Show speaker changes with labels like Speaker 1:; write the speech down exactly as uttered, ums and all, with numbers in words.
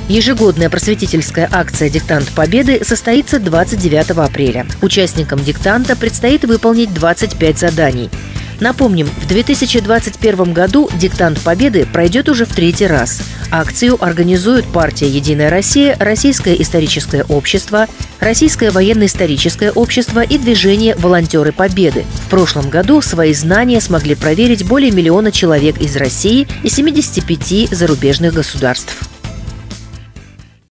Speaker 1: Ежегодная просветительская акция «Диктант Победы» состоится двадцать девятого апреля. Участникам диктанта предстоит выполнить двадцать пять заданий. Напомним, в две тысячи двадцать первом году «Диктант Победы» пройдет уже в третий раз. Акцию организуют партия «Единая Россия», Российское историческое общество, Российское военно-историческое общество и движение «Волонтеры Победы». В прошлом году свои знания смогли проверить более миллиона человек из России и семидесяти пяти зарубежных государств.